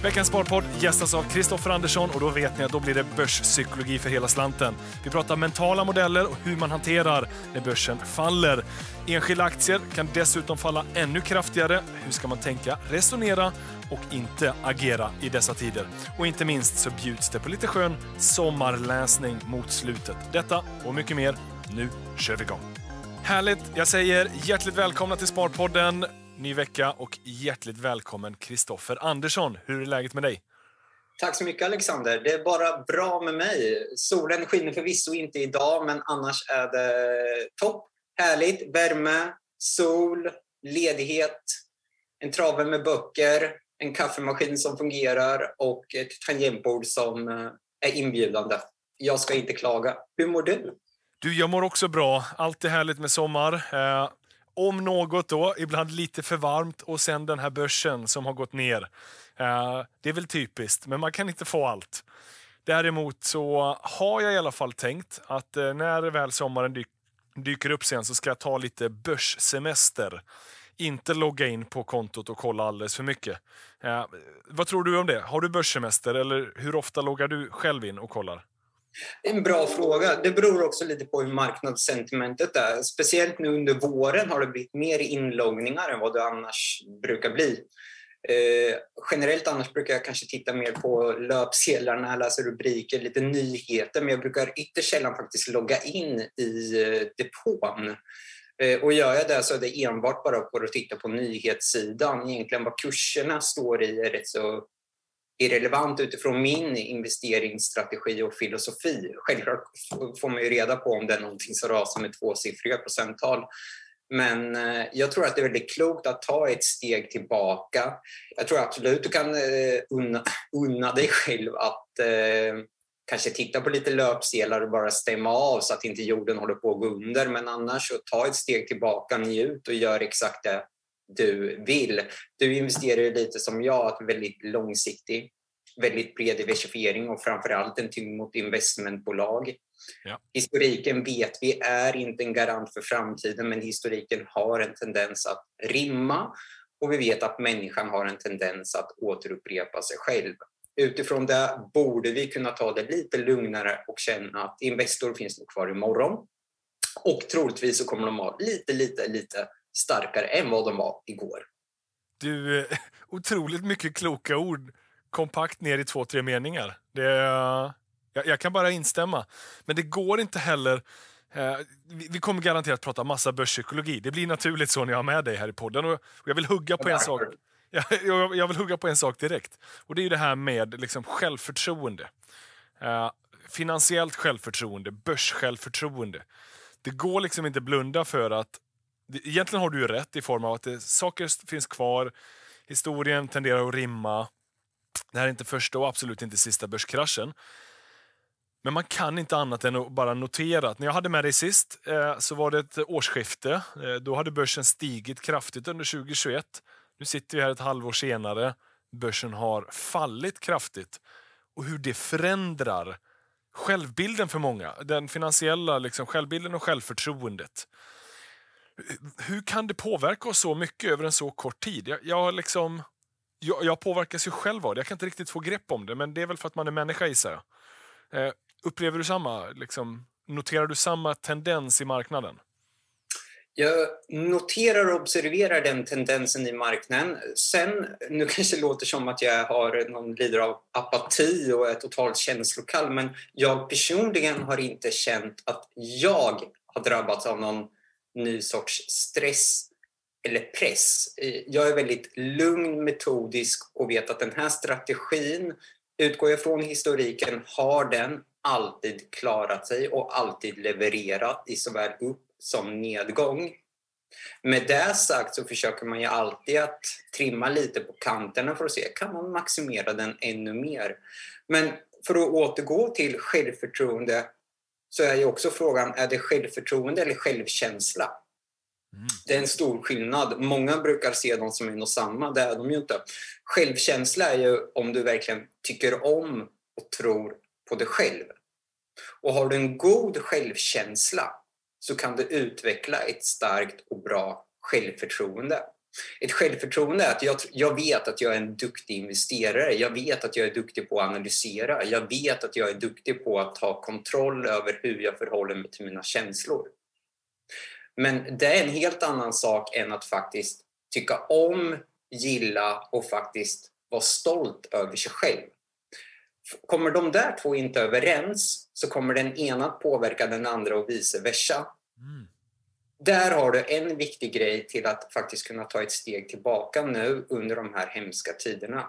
Veckans Sparpodd gästas av Kristoffer Andersson och då vet ni att då blir det börspsykologi för hela slanten. Vi pratar mentala modeller och hur man hanterar när börsen faller. Enskilda aktier kan dessutom falla ännu kraftigare. Hur ska man tänka, resonera och inte agera i dessa tider? Och inte minst så bjuds det på lite skön sommarläsning mot slutet. Detta och mycket mer. Nu kör vi igång. Härligt, jag säger hjärtligt välkomna till Sparpodden. Ny vecka och hjärtligt välkommen Kristoffer Andersson. Hur är läget med dig? Tack så mycket Alexander. Det är bara bra med mig. Solen skiner förvisso inte idag, men annars är det topp. Härligt, värme, sol, ledighet, en trave med böcker, en kaffemaskin som fungerar och ett tangentbord som är inbjudande. Jag ska inte klaga. Hur mår du? Jag mår också bra. Allt är härligt med sommar. Om något då, ibland lite för varmt och sen den här börsen som har gått ner. Det är väl typiskt, men man kan inte få allt. Däremot så har jag i alla fall tänkt att när väl sommaren dyker upp sen så ska jag ta lite börssemester. Inte logga in på kontot och kolla alldeles för mycket. Vad tror du om det? Har du börssemester eller hur ofta loggar du själv in och kollar? En bra fråga. Det beror också lite på hur marknadssentimentet är. Speciellt nu under våren har det blivit mer inloggningar än vad det annars brukar bli. Generellt annars brukar jag kanske titta mer på löpsedlarna, läsa rubriker, lite nyheter. Men jag brukar ytterst sällan faktiskt logga in i depån. Och gör jag det så är det enbart bara för att titta på nyhetssidan. Egentligen vad kurserna står i är rätt så irrelevant utifrån min investeringsstrategi och filosofi. Självklart får man ju reda på om det är någonting som rasar med tvåsiffriga procenttal. Men jag tror att det är väldigt klokt att ta ett steg tillbaka. Jag tror absolut du kan unna dig själv att kanske titta på lite löpsedlar och bara stämma av så att inte jorden håller på att gå under. Men annars så ta ett steg tillbaka, njut och gör exakt det du vill. Du investerar lite som jag, att väldigt långsiktig, väldigt bred diversifiering och framförallt en tyngd mot investmentbolag. Ja. Historiken vet vi är inte en garant för framtiden, men historiken har en tendens att rimma och vi vet att människan har en tendens att återupprepa sig själv. Utifrån det borde vi kunna ta det lite lugnare och känna att Investor finns nog kvar imorgon och troligtvis så kommer de vara lite starkare än vad de var igår. Du, otroligt mycket kloka ord kompakt ner i 2-3 meningar. Jag kan bara instämma. Men det går inte heller. Vi kommer garanterat prata massa börspsykologi. Det blir naturligt så när jag har med dig här i podden. Och jag vill hugga på en sak. Jag vill hugga på en sak direkt. Och det är ju det här med liksom självförtroende. Finansiellt självförtroende, börssjälvförtroende. Det går liksom inte blunda för att egentligen har du ju rätt i form av att saker finns kvar. Historien tenderar att rimma. Det här är inte första och absolut inte sista börskraschen. Men man kan inte annat än att bara notera att när jag hade med dig sist så var det ett årsskifte. Då hade börsen stigit kraftigt under 2021. Nu sitter vi här ett halvår senare. Börsen har fallit kraftigt. Och hur det förändrar självbilden för många. Den finansiella liksom, självbilden och självförtroendet. Hur kan det påverka oss så mycket över en så kort tid? Jag påverkas ju själv av det. Jag kan inte riktigt få grepp om det, men det är väl för att man är människa i sig. Upplever du samma, noterar du samma tendens i marknaden? Jag noterar och observerar den tendensen i marknaden. Sen, nu kanske det låter som att jag har någon lider av apati och är totalt känslokall, men jag personligen har inte känt att jag har drabbats av någon ny sorts stress eller press. Jag är väldigt lugn, metodisk och vet att den här strategin, utgår jag från historiken, har den alltid klarat sig och alltid levererat i såväl upp som nedgång. Med det sagt så försöker man ju alltid att trimma lite på kanterna för att se, kan man maximera den ännu mer? Men för att återgå till självförtroende så är ju också frågan, är det självförtroende eller självkänsla? Det är en stor skillnad. Många brukar se dem som en och samma, det är de ju inte. Självkänsla är ju om du verkligen tycker om och tror på dig själv. Och har du en god självkänsla så kan du utveckla ett starkt och bra självförtroende. Ett självförtroende är att jag vet att jag är en duktig investerare. Jag vet att jag är duktig på att analysera. Jag vet att jag är duktig på att ta kontroll över hur jag förhåller mig till mina känslor. Men det är en helt annan sak än att faktiskt tycka om, gilla och faktiskt vara stolt över sig själv. Kommer de där två inte överens så kommer den ena att påverka den andra och vice versa. Där har du en viktig grej till att faktiskt kunna ta ett steg tillbaka nu under de här hemska tiderna.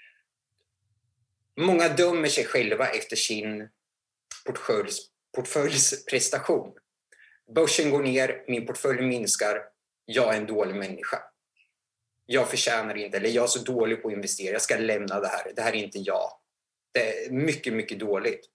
Många dömer sig själva efter sin portföljs prestation. Börsen går ner, min portfölj minskar, jag är en dålig människa. Jag förtjänar inte, eller jag är så dålig på att investera, jag ska lämna det här är inte jag. Det är mycket, mycket dåligt.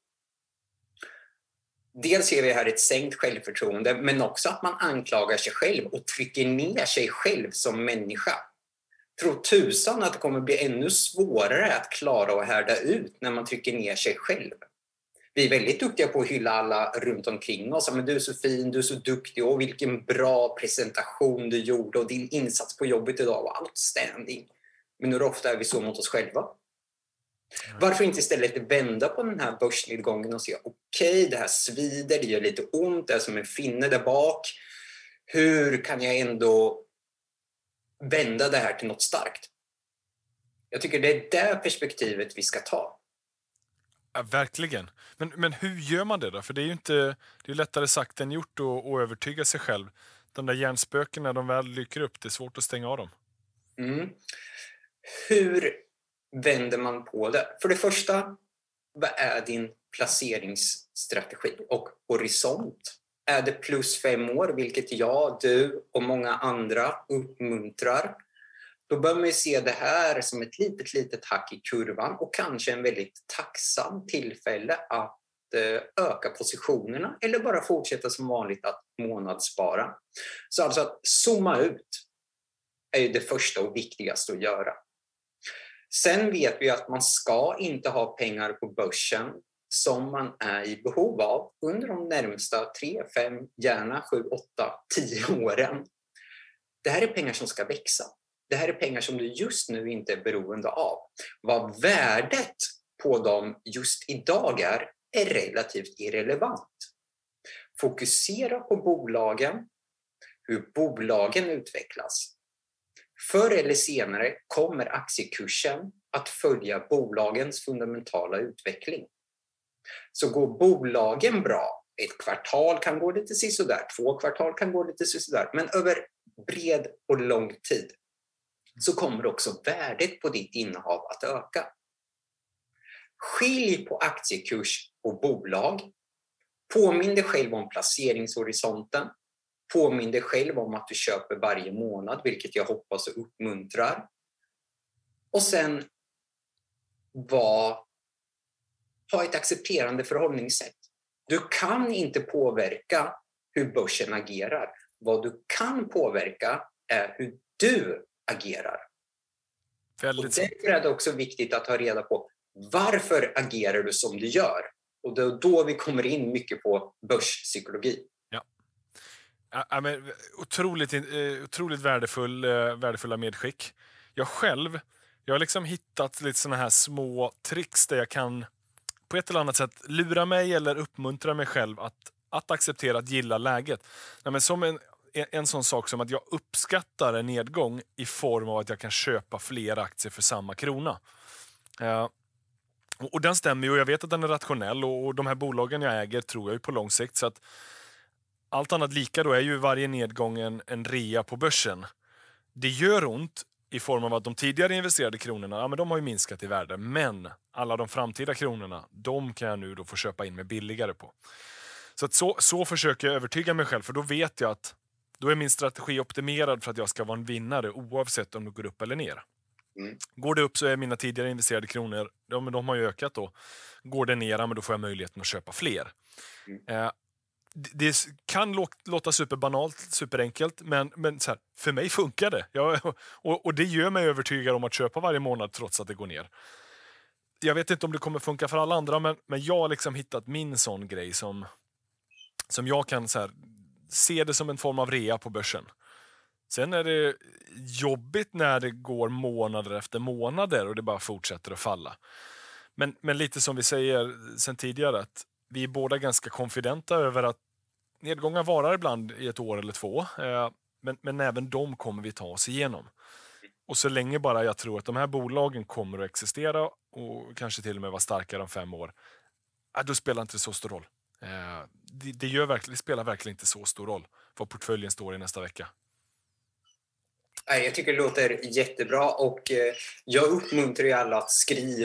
Dels ser vi här ett sänkt självförtroende, men också att man anklagar sig själv och trycker ner sig själv som människa. Tror tusan att det kommer bli ännu svårare att klara och härda ut när man trycker ner sig själv. Vi är väldigt duktiga på att hylla alla runt omkring oss. Men du är så fin, du är så duktig och vilken bra presentation du gjorde och din insats på jobbet idag var outstanding. Men hur ofta är vi så mot oss själva? Varför inte istället vända på den här börsnedgången och säga okej, det här svider, det gör lite ont, det är som en finne där bak. Hur kan jag ändå vända det här till något starkt? Jag tycker det är det perspektivet vi ska ta. Ja, verkligen. Men hur gör man det då? För det är ju inte, det är lättare sagt än gjort att övertyga sig själv. De där hjärnspöken, när de väl dyker upp, det är svårt att stänga av dem. Hur vänder man på det? För det första, vad är din placeringsstrategi och horisont? Är det plus 5 år, vilket jag, du och många andra uppmuntrar? Då bör man se det här som ett litet hack i kurvan och kanske en väldigt tacksam tillfälle att öka positionerna eller bara fortsätta som vanligt att månadsspara. Så alltså att zooma ut är ju det första och viktigaste att göra. Sen vet vi att man ska inte ha pengar på börsen som man är i behov av under de närmsta 3, 5, gärna 7, 8, 10 åren. Det här är pengar som ska växa. Det här är pengar som du just nu inte är beroende av. Vad värdet på dem just idag är relativt irrelevant. Fokusera på bolagen, hur bolagen utvecklas. Förr eller senare kommer aktiekursen att följa bolagens fundamentala utveckling. Så går bolagen bra, ett kvartal kan gå lite sisådär, 2 kvartal kan gå lite sisådär, men över bred och lång tid så kommer också värdet på ditt innehav att öka. Skilj på aktiekurs och bolag. Påminn dig själv om placeringshorisonten. Påminn dig själv om att du köper varje månad, vilket jag hoppas och uppmuntrar. Och sen ha ett accepterande förhållningssätt. Du kan inte påverka hur börsen agerar. Vad du kan påverka är hur du agerar. Väldigt och därför är det också viktigt att ta reda på varför agerar du som du gör. Och det är då vi kommer in mycket på börspsykologi. Ja, men otroligt värdefulla medskick. Jag har liksom hittat lite såna här små tricks där jag kan på ett eller annat sätt lura mig eller uppmuntra mig själv att acceptera, att gilla läget. Nej, men som en sån sak som att jag uppskattar en nedgång i form av att jag kan köpa fler aktier för samma krona. Och den stämmer ju, och jag vet att den är rationell, och de här bolagen jag äger tror jag ju på lång sikt, så att allt annat lika då är ju varje nedgång en rea på börsen. Det gör ont i form av att de tidigare investerade kronorna, men de har ju minskat i värde. Men alla de framtida kronorna, de kan jag nu då få köpa in med billigare på. Så att så försöker jag övertyga mig själv, för då vet jag att då är min strategi optimerad för att jag ska vara en vinnare oavsett om det går upp eller ner. Går det upp så är mina tidigare investerade kronor, de har ju ökat då. Går det ner, men då får jag möjligheten att köpa fler. Det kan låta superbanalt, superenkelt, men så här, för mig funkar det. Och det gör mig övertygad om att köpa varje månad trots att det går ner. Jag vet inte om det kommer funka för alla andra, men jag har liksom hittat min sån grej som jag kan så här, se det som en form av rea på börsen. Sen är det jobbigt när det går månader efter månader och det bara fortsätter att falla. Men lite som vi säger sen tidigare, att vi är båda ganska konfidenta över att nedgångar varar ibland i ett år eller två. Men även de kommer vi ta oss igenom. Och så länge bara jag tror att de här bolagen kommer att existera och kanske till och med vara starkare om 5 år, då spelar inte så stor roll. Det spelar verkligen inte så stor roll vad portföljen står i nästa vecka. Jag tycker det låter jättebra och jag uppmuntrar ju alla att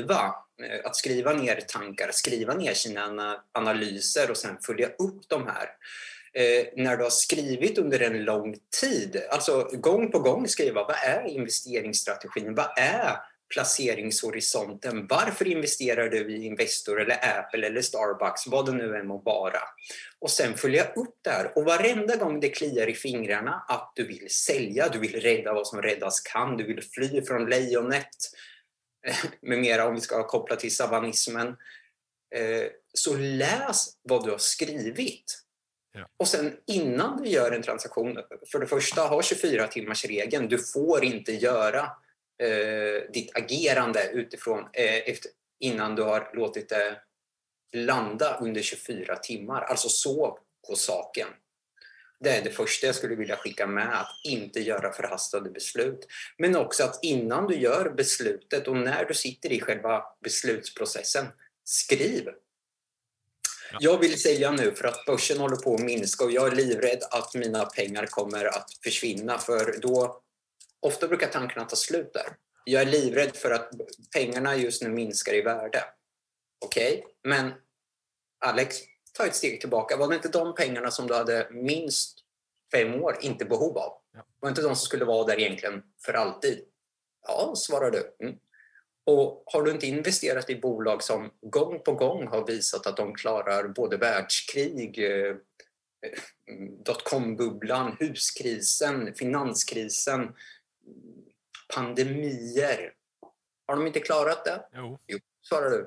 skriva ner tankar, skriva ner sina analyser och sen följa upp de här. När du har skrivit under en lång tid, alltså gång på gång skriva, vad är investeringsstrategin, vad är placeringshorisonten, varför investerar du i Investor eller Apple eller Starbucks, vad det nu än må vara. Och sen följa upp där, och varenda gång det kliar i fingrarna att du vill sälja, du vill rädda vad som räddas kan, du vill fly från lejonet med mera, om vi ska koppla till savanismen, så läs vad du har skrivit. Ja. Och sen innan du gör en transaktion, för det första, ha 24 timmars regeln. Du får inte göra ditt agerande utifrån innan du har låtit det landa under 24 timmar. Alltså sov på saken. Det är det första jag skulle vilja skicka med, att inte göra förhastade beslut. Men också att innan du gör beslutet och när du sitter i själva beslutsprocessen, skriv. Jag vill sälja nu för att börsen håller på att minska och jag är livrädd att mina pengar kommer att försvinna, för då ofta brukar tankarna ta slut där. Jag är livrädd för att pengarna just nu minskar i värde. Okej, men Alex, ta ett steg tillbaka. Var det inte de pengarna som du hade minst 5 år inte behov av? Var det inte de som skulle vara där egentligen för alltid? Ja, svarar du. Och har du inte investerat i bolag som gång på gång har visat att de klarar både världskrig, dotcom-bubblan, huskrisen, finanskrisen, pandemier. Har de inte klarat det? Jo, svarar du.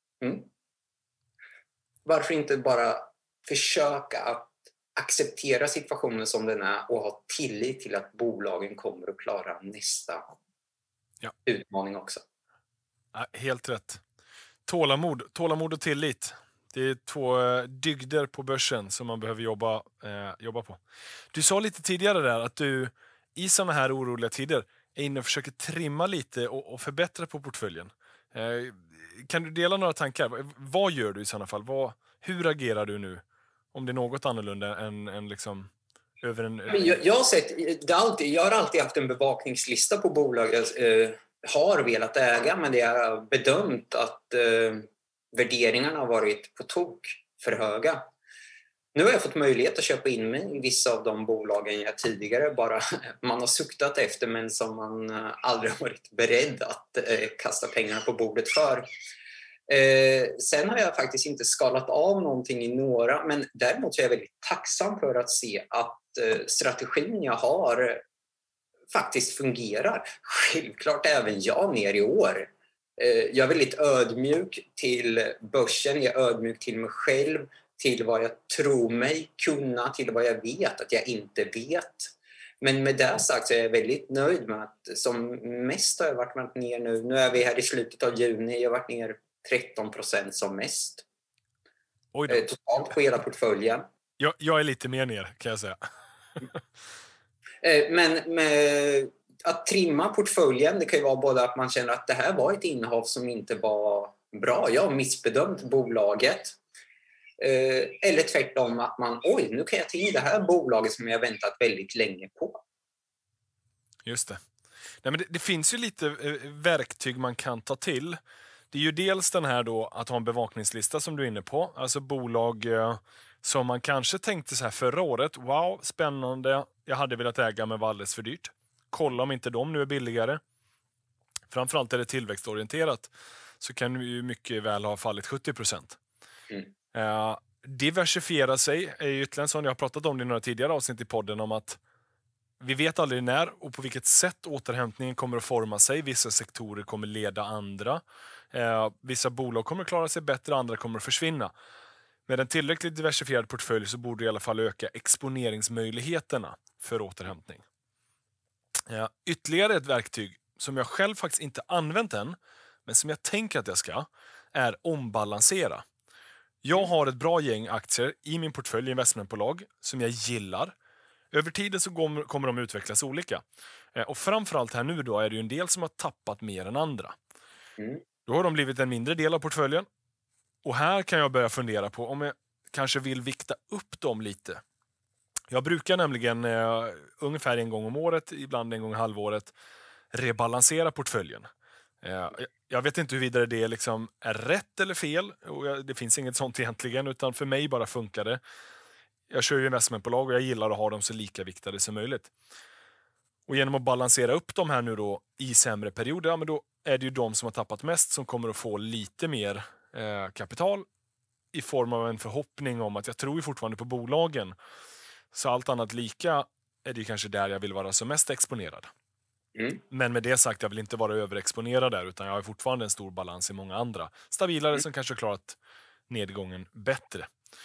Varför inte bara försöka att acceptera situationen som den är och ha tillit till att bolagen kommer att klara nästa utmaning också? Ja, helt rätt. Tålamod och tillit. Det är 2 dygder på börsen som man behöver jobba på. Du sa lite tidigare där att du i såna här oroliga tider är inne och försöker trimma lite och förbättra på portföljen. Kan du dela några tankar? Vad gör du i sådana fall? Hur agerar du nu? Om det är något annorlunda än liksom över en... Jag har alltid haft en bevakningslista på bolag jag har velat äga, men det har bedömt att värderingarna har varit på tok för höga. Nu har jag fått möjlighet att köpa in mig i vissa av de bolagen jag tidigare man har suktat efter, men som man aldrig har varit beredd att kasta pengarna på bordet för. Sen har jag faktiskt inte skalat av någonting i några, men däremot är jag väldigt tacksam för att se att strategin jag har faktiskt fungerar. Självklart även jag ner i år. Jag är väldigt ödmjuk till börsen, jag är ödmjuk till mig själv, till vad jag tror mig kunna, till vad jag vet att jag inte vet. Men med det sagt så är jag väldigt nöjd med att som mest har jag varit ner nu. Nu är vi här i slutet av juni, jag har varit ner 13% som mest. Totalt på hela portföljen. Jag är lite mer ner, kan jag säga. Men med att trimma portföljen, det kan ju vara både att man känner att det här var ett innehav som inte var bra. Jag har missbedömt bolaget. Eller tvärtom att man, nu kan jag ta in det här bolaget som jag väntat väldigt länge på. Just det. Nej, men det finns ju lite verktyg man kan ta till. Det är ju dels den här då att ha en bevakningslista som du är inne på. Alltså bolag som man kanske tänkte så här förra året. Wow, spännande. Jag hade velat äga men var alldeles för dyrt. Kolla om inte de nu är billigare. Framförallt är det tillväxtorienterat. Så kan det ju mycket väl ha fallit 70%. Diversifiera sig är ju ytterligare en sån. Jag har pratat om det i några tidigare avsnitt i podden om att vi vet aldrig när och på vilket sätt återhämtningen kommer att forma sig. Vissa sektorer kommer leda andra. Vissa bolag kommer att klara sig bättre, andra kommer att försvinna. Med en tillräckligt diversifierad portfölj så borde det i alla fall öka exponeringsmöjligheterna för återhämtning. Ytterligare ett verktyg som jag själv faktiskt inte använt än, men som jag tänker att jag ska, är ombalansera. Jag har ett bra gäng aktier i min portfölj i investmentbolag som jag gillar. Över tiden så kommer de utvecklas olika. Och framförallt här nu då är det ju en del som har tappat mer än andra. Då har de blivit en mindre del av portföljen. Och här kan jag börja fundera på om jag kanske vill vikta upp dem lite. Jag brukar nämligen ungefär en gång om året, ibland en gång i halvåret, rebalansera portföljen. Jag vet inte huruvida det liksom är rätt eller fel. Och det finns inget sånt egentligen, utan för mig bara funkar det. Jag kör ju investmentbolag och jag gillar att ha dem så lika viktade som möjligt. Och genom att balansera upp de här nu då i sämre perioder, ja, men då är det ju de som har tappat mest som kommer att få lite mer kapital i form av en förhoppning om att jag tror ju fortfarande på bolagen. Så allt annat lika är det kanske där jag vill vara som mest exponerad. Men med det sagt, jag vill inte vara överexponerad där, utan jag har fortfarande en stor balans i många andra. Stabilare som kanske klarat nedgången bättre.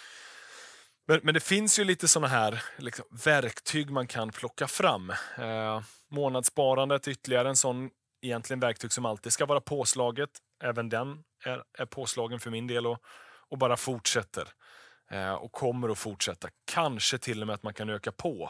Men det finns ju lite såna här liksom, verktyg man kan plocka fram. Månadssparandet är ytterligare en sån egentligen verktyg som alltid ska vara påslaget. Även den är påslagen för min del och bara fortsätter. Och kommer att fortsätta. Kanske till och med att man kan öka på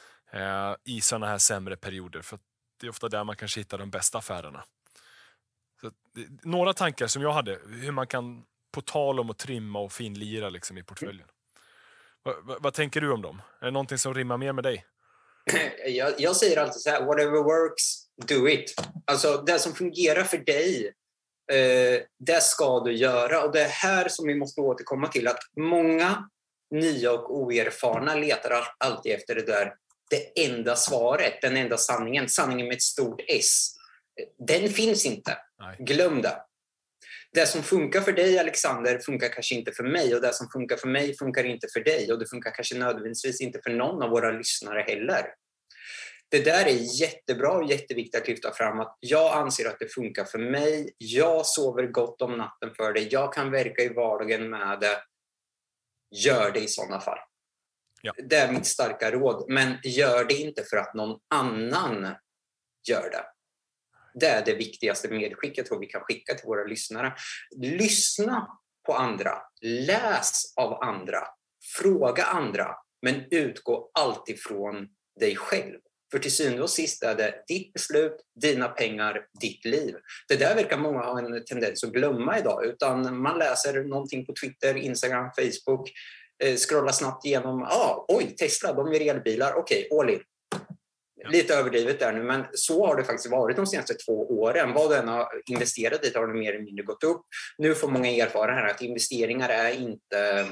i såna här sämre perioder. För det är ofta där man kanske hittar de bästa affärerna. Så, några tankar som jag hade. Hur man kan på tal om att trimma och finlira liksom, i portföljen. Vad tänker du om dem? Är det någonting som rimmar mer med dig? Jag säger alltid så här: whatever works, do it. Alltså det som fungerar för dig, det ska du göra. Och det är här som vi måste återkomma till, att många nya och oerfarna letar alltid efter det enda svaret, den enda sanningen med ett stort S. Den finns inte. Nej. Glöm det. Det som funkar för dig, Alexander, funkar kanske inte för mig, och det som funkar för mig funkar inte för dig, och det funkar kanske nödvändigtvis inte för någon av våra lyssnare heller. Det där är jättebra och jätteviktigt att lyfta fram, att jag anser att det funkar för mig, jag sover gott om natten för det, jag kan verka i vardagen med det. Gör det i sådana fall. Ja. Det är mitt starka råd, men gör det inte för att någon annan gör det. Det är det viktigaste medskicket jag tror vi kan skicka till våra lyssnare. Lyssna på andra, läs av andra, fråga andra, men utgå alltid från dig själv. För till syvende och sist är det ditt beslut, dina pengar, ditt liv. Det där verkar många ha en tendens att glömma idag, utan man läser någonting på Twitter, Instagram, Facebook, scrollar snabbt igenom, oj, Tesla, de gör elbilar, okej, all in. Lite överdrivet där nu, men så har det faktiskt varit de senaste 2 åren. Vad den har investerat i har det mer eller mindre gått upp. Nu får många erfara här att investeringar är inte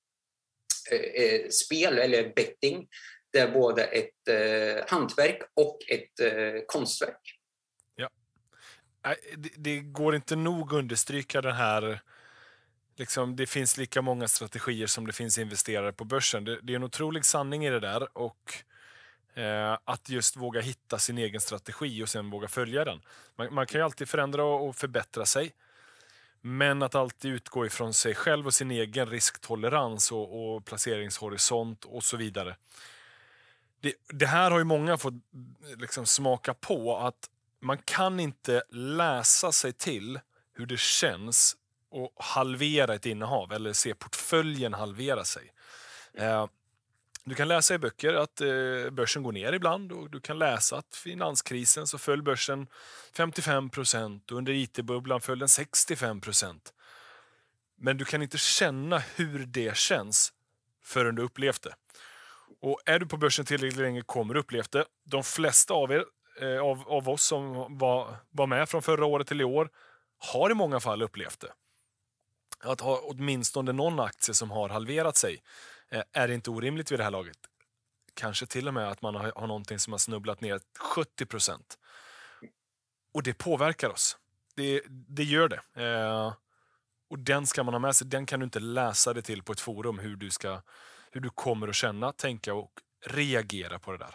spel eller betting. Det är både ett hantverk och ett konstverk. Ja. Det går inte nog understryka den här. Liksom, det finns lika många strategier som det finns investerare på börsen. Det är en otrolig sanning i det där, och att just våga hitta sin egen strategi och sen våga följa den. Man kan ju alltid förändra och förbättra sig, men att alltid utgå ifrån sig själv och sin egen risktolerans och placeringshorisont och så vidare. Det här har ju många fått liksom smaka på, att man kan inte läsa sig till hur det känns och halvera ett innehav eller se portföljen halvera sig. Du kan läsa i böcker att börsen går ner ibland, och du kan läsa att finanskrisen så föll börsen 55% och under IT-bubblan föll den 65%. Men du kan inte känna hur det känns förrän du upplevt det. Och är du på börsen tillräckligt länge kommer du upplevt det. De flesta av er, av oss som var med från förra året till i år, har i många fall upplevt det. Att ha åtminstone någon aktie som har halverat sig är inte orimligt vid det här laget. Kanske till och med att man har någonting som har snubblat ner 70%. Och det påverkar oss. Det gör det. Och den ska man ha med sig. Den kan du inte läsa det till på ett forum, hur du kommer att känna, tänka och reagera på det där.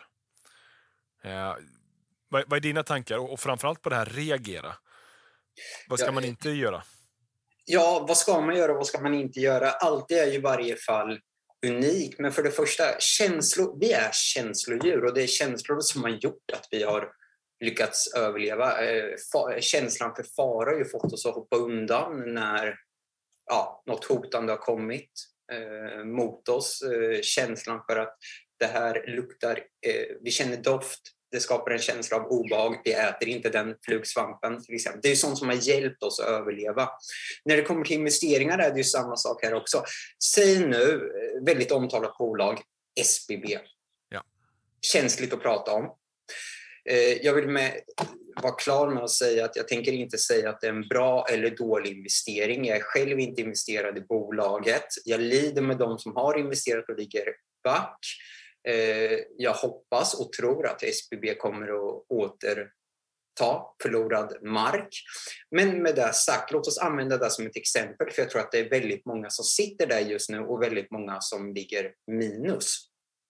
Vad är dina tankar? Och framförallt på det här reagera. Vad ska man inte göra? Ja, vad ska man göra och vad ska man inte göra? Alltid är ju i varje fall unik. Men för det första, vi är känslodjur och det är känslor som har gjort att vi har lyckats överleva. Känslan för fara har ju fått oss att hoppa undan när något hotande har kommit mot oss. Känslan för att det här luktar, vi känner doft, det skapar en känsla av obehag, vi äter inte den flugsvampen till exempel. Det är sånt som har hjälpt oss att överleva. När det kommer till investeringar är det ju samma sak här också. Säg nu, väldigt omtalat bolag, SBB. Ja. Känsligt att prata om. Jag vill vara klar med att säga att jag tänker inte säga att det är en bra eller dålig investering. Jag är själv inte investerad i bolaget. Jag lider med de som har investerat och ligger back. Jag hoppas och tror att SBB kommer att återta förlorad mark. Men med det sagt, låt oss använda det som ett exempel, för jag tror att det är väldigt många som sitter där just nu och väldigt många som ligger minus.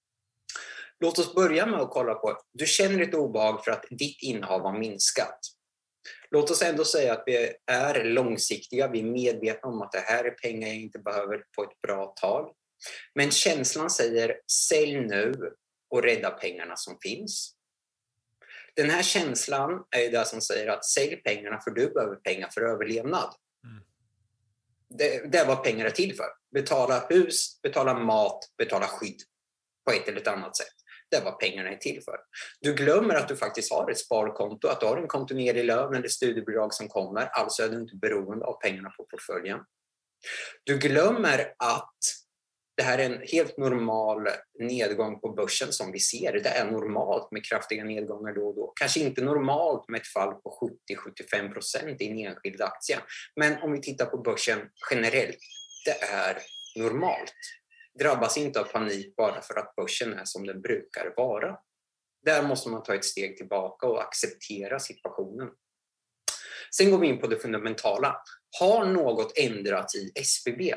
Låt oss börja med att kolla på, du känner ett obehag för att ditt innehav har minskat. Låt oss ändå säga att vi är långsiktiga, vi är medvetna om att det här är pengar jag inte behöver på ett bra tag. Men känslan säger, sälj nu och rädda pengarna som finns. Den här känslan är det som säger att sälj pengarna för du behöver pengar för överlevnad. Det är vad pengar är till för. Betala hus, betala mat, betala skydd på ett eller ett annat sätt. Det är vad pengarna är till för. Du glömmer att du faktiskt har ett sparkonto, att du har en kontinuerlig lön eller studiebidrag som kommer, alltså är du inte beroende av pengarna på portföljen. Du glömmer att det här är en helt normal nedgång på börsen som vi ser. Det är normalt med kraftiga nedgångar då och då. Kanske inte normalt med ett fall på 70-75% i en enskild aktie. Men om vi tittar på börsen generellt, det är normalt. Drabbas inte av panik bara för att börsen är som den brukar vara. Där måste man ta ett steg tillbaka och acceptera situationen. Sen går vi in på det fundamentala. Har något ändrats i SBB?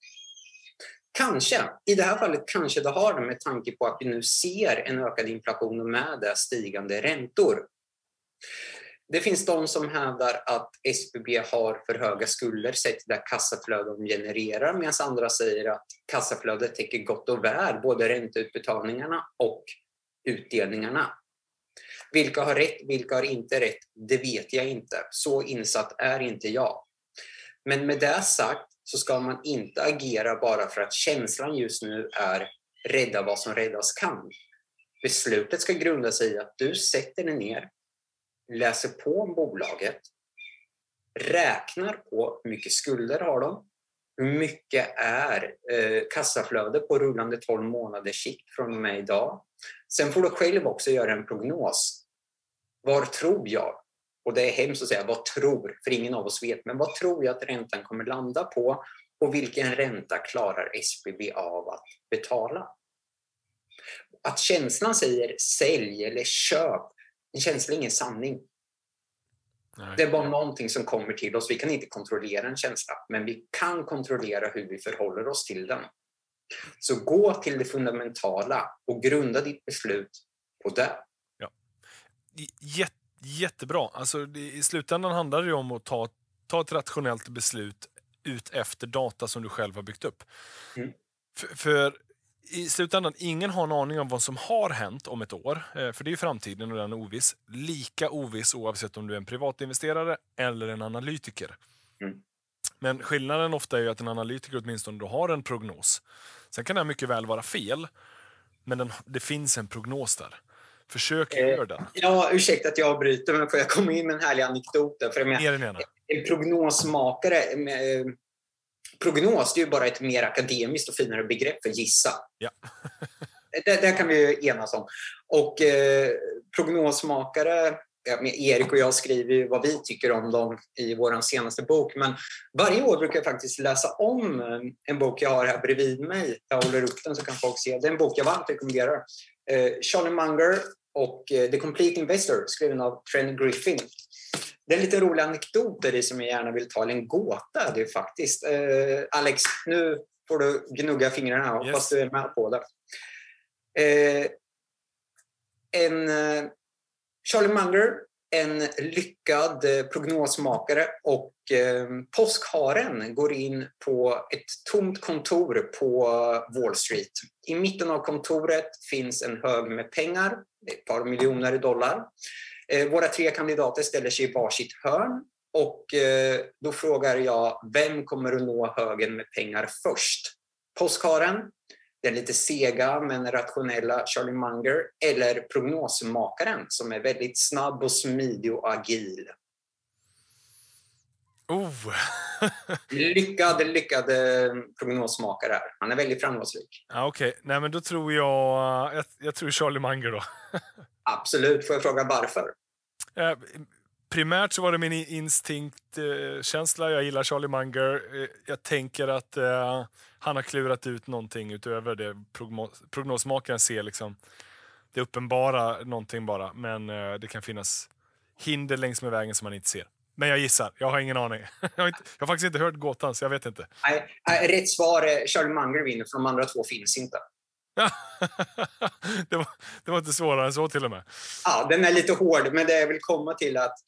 Kanske. I det här fallet kanske det har det med tanke på att vi nu ser en ökad inflation och med det stigande räntor. Det finns de som hävdar att SBB har för höga skulder sett det kassaflöde de genererar, medan andra säger att kassaflödet täcker gott och väl både ränteutbetalningarna och utdelningarna. Vilka har rätt, vilka har inte rätt, det vet jag inte. Så insatt är inte jag. Men med det sagt så ska man inte agera bara för att känslan just nu är rädda vad som räddas kan. Beslutet ska grunda sig i att du sätter dig ner, läser på om bolaget, räknar på hur mycket skulder har de, hur mycket är kassaflöde på rullande 12 månaders sikt från och med idag. Sen får du själv också göra en prognos. Var tror jag? Och det är hemskt att säga vad tror, för ingen av oss vet, men vad tror jag att räntan kommer landa på och vilken ränta klarar SBB av att betala? Att känslan säger sälj eller köp, en känsla är ingen sanning. Nej. Det är bara någonting som kommer till oss. Vi kan inte kontrollera en känsla, men vi kan kontrollera hur vi förhåller oss till den. Så gå till det fundamentala och grunda ditt beslut på det. Ja. Jättebra. Alltså, i slutändan handlar det om att ta ett rationellt beslut ut efter data som du själv har byggt upp. För i slutändan, ingen har en aning om vad som har hänt om ett år. För det är ju framtiden och den är oviss. Lika oviss oavsett om du är en privatinvesterare eller en analytiker. Men skillnaden ofta är ju att en analytiker åtminstone då har en prognos. Sen kan det mycket väl vara fel, men det finns en prognos där. Försök göra den. Ja, ursäkta att jag avbryter, men får jag komma in med en härlig anekdot? För en prognosmakare... Prognos, det är ju bara ett mer akademiskt och finare begrepp för gissa. Ja. det kan vi ju enas om. Och prognosmakare, Erik och jag skriver ju vad vi tycker om dem i vår senaste bok. Men varje år brukar jag faktiskt läsa om en bok jag har här bredvid mig. Jag håller upp den så kan folk se. Det är en bok jag varmt rekommenderar. Charlie Munger och The Complete Investor, skriven av Trent Griffin. Det är en lite rolig anekdot där som jag gärna vill ta, eller en gåta det är faktiskt. Alex, nu får du gnugga fingrarna, hoppas du är med på det. Charlie Munger en lyckad prognosmakare och påskharen går in på ett tomt kontor på Wall Street. I mitten av kontoret finns en hög med pengar, ett par miljoner dollar. Våra 3 kandidater ställer sig i varsitt hörn och då frågar jag, vem kommer att nå högen med pengar först? Påskharen, den lite sega men rationella Charlie Munger, eller prognosmakaren som är väldigt snabb och smidig och agil? lyckad prognosmakare här. Han är väldigt framgångsrik. Ja, okej. Nej, men då tror jag tror Charlie Munger då. Absolut. Får jag fråga varför? Primärt så var det min instinktkänsla. Jag gillar Charlie Munger. Jag tänker att han har klurat ut någonting utöver det prognosmakaren ser liksom. Det uppenbara någonting bara, men det kan finnas hinder längs med vägen som man inte ser. Men jag gissar, jag har ingen aning. Jag har faktiskt inte hört gåtan, så jag vet inte. Nej, rätt svar är Charlie Munger vinner, för de andra 2 finns inte. det var inte svårare än så till och med. Ja, den är lite hård, men det jag vill komma till att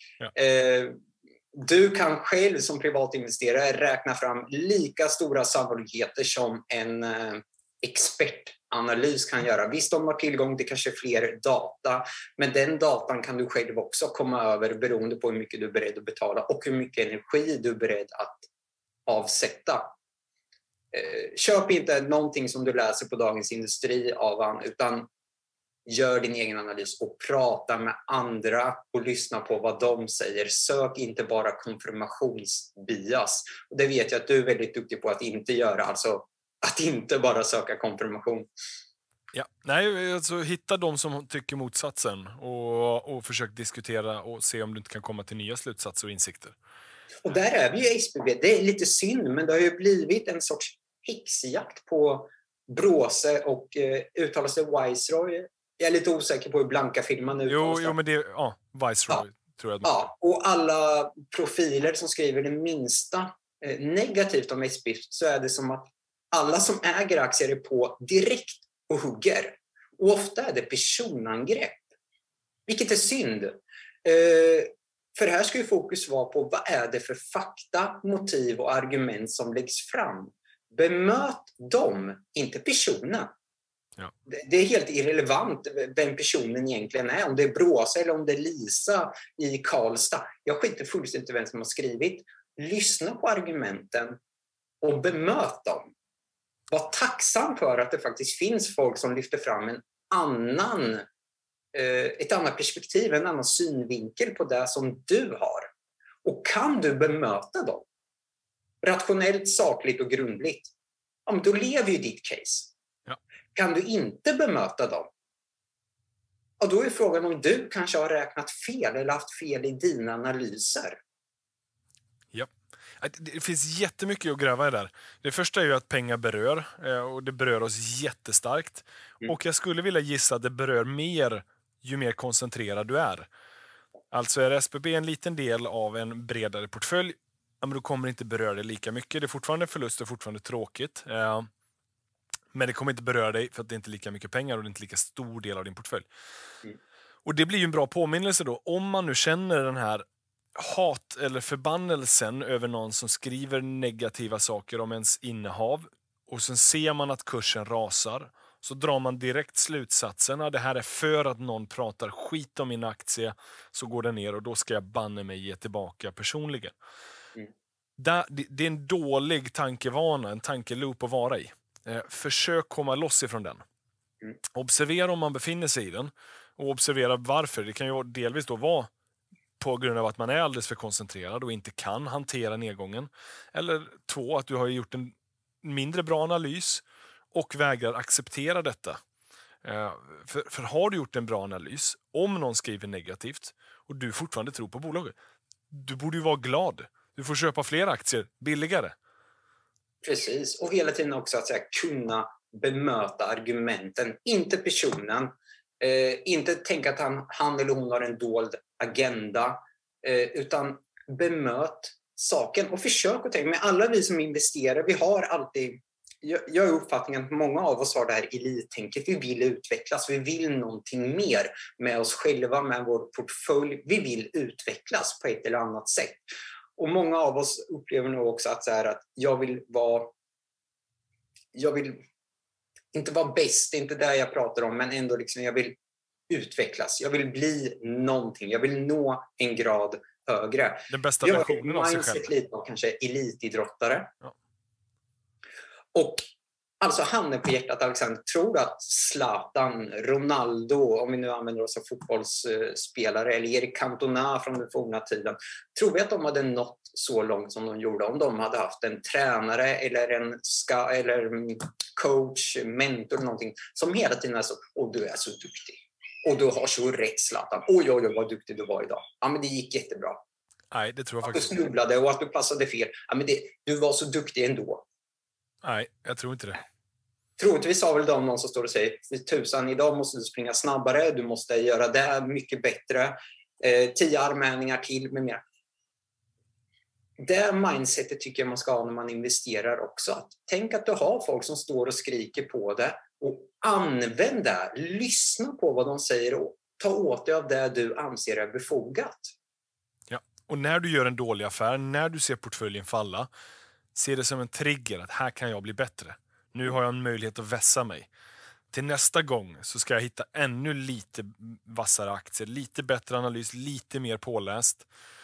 du kan själv som privatinvesterare räkna fram lika stora sannolikheter som en expertanalys kan göra. Visst, de har tillgång till kanske fler data, men den datan kan du själv också komma över beroende på hur mycket du är beredd att betala och hur mycket energi du är beredd att avsätta. Köp inte någonting som du läser på Dagens Industri utan gör din egen analys och prata med andra och lyssna på vad de säger. Sök inte bara konfirmationsbias. Och det vet jag att du är väldigt duktig på att inte göra, alltså att inte bara söka konfirmation. Ja, nej, alltså hitta de som tycker motsatsen och försök diskutera och se om du inte kan komma till nya slutsatser och insikter. Och där är vi ju SBB. Det är lite synd, men det har ju blivit en sorts häxjakt på Bråse och uttalar sig Viceroy. Jag är lite osäker på hur blanka filmen uttalar sig. Jo, men det Viceroy tror jag. Ja, och alla profiler som skriver det minsta negativt om SBB, så är det som att alla som äger aktier är på direkt och hugger. Och ofta är det personangrepp. Vilket är synd. För här ska ju fokus vara på vad är det för fakta, motiv och argument som läggs fram. Bemöt dem, inte personen. Ja. Det är helt irrelevant vem personen egentligen är. Om det är Bråse eller om det är Lisa i Karlstad. Jag skiter fullständigt vem som har skrivit. Lyssna på argumenten och bemöt dem. Var tacksam för att det faktiskt finns folk som lyfter fram ett annat perspektiv, en annan synvinkel på det som du har. Och kan du bemöta dem rationellt, sakligt och grundligt, då lever ju ditt case. Ja. Kan du inte bemöta dem, då är frågan om du kanske har räknat fel eller haft fel i dina analyser. Ja. Det finns jättemycket att gräva i där. Det första är ju att pengar berör, och det berör oss jättestarkt. Och jag skulle vilja gissa att det berör mer ju mer koncentrerad du är. Alltså är SBB en liten del av en bredare portfölj, men då kommer det inte beröra dig lika mycket. Det är fortfarande förlust och fortfarande tråkigt. Men det kommer inte beröra dig för att det inte är lika mycket pengar och det är inte lika stor del av din portfölj. Och det blir ju en bra påminnelse då. Om man nu känner den här hat eller förbannelsen över någon som skriver negativa saker om ens innehav och sen ser man att kursen rasar, så drar man direkt slutsatsen att det här är för att någon pratar skit om min aktie, så går den ner och då ska jag banne mig ge tillbaka personligen. Det är en dålig tankevana, en tankeloop att vara i. Försök komma loss ifrån den. Observera om man befinner sig i den och observera varför. Det kan ju delvis då vara på grund av att man är alldeles för koncentrerad och inte kan hantera nedgången. Eller 2, att du har gjort en mindre bra analys och vägrar acceptera detta. För har du gjort en bra analys, om någon skriver negativt och du fortfarande tror på bolaget, du borde ju vara glad. Du får köpa fler aktier billigare. Precis, och hela tiden också att kunna bemöta argumenten, inte personen. Inte tänka att han eller hon har en dold agenda, utan bemöt saken och försök att tänka. Men alla vi som investerar, vi har alltid jag är uppfattningen att många av oss har det här elittänket. Vi vill utvecklas, vi vill någonting mer med oss själva, med vår portfölj. Vi vill utvecklas på ett eller annat sätt. Och många av oss upplever nog också att, så här, att jag vill inte vara bäst, det är inte det jag pratar om, men ändå liksom, jag vill utvecklas. Jag vill bli någonting. Jag vill nå en grad högre. Den bästa versionen av sig själv. Lite av kanske elitidrottare. Ja. Och alltså handen på hjärtat, Alexander, tror du att Zlatan, Ronaldo, om vi nu använder oss av fotbollsspelare, eller Erik Cantona från den forna tiden, tror vi att de hade nått så långt som de gjorde om de hade haft en tränare eller en coach, mentor, någonting som hela tiden är så, och du är så duktig. Och du har så rätt, Zlatan. Oj, vad duktig du var idag. Ja, men det gick jättebra. Nej, det tror jag faktiskt. Att du snubblade och att du passade fel. Ja, men du var så duktig ändå. Nej, jag tror inte det. Troligtvis har väl någon som står och säger, tusan, idag måste du springa snabbare, du måste göra det mycket bättre, 10 armhävningar till med mer. Det mindsetet tycker jag man ska ha när man investerar också. Tänk att du har folk som står och skriker på det, och använd det, lyssna på vad de säger och ta åt dig av det du anser är befogat. Ja, och när du gör en dålig affär, när du ser portföljen falla, se det som en trigger att här kan jag bli bättre. Nu har jag en möjlighet att vässa mig. Till nästa gång så ska jag hitta ännu lite vassare aktier, lite bättre analys, lite mer påläst.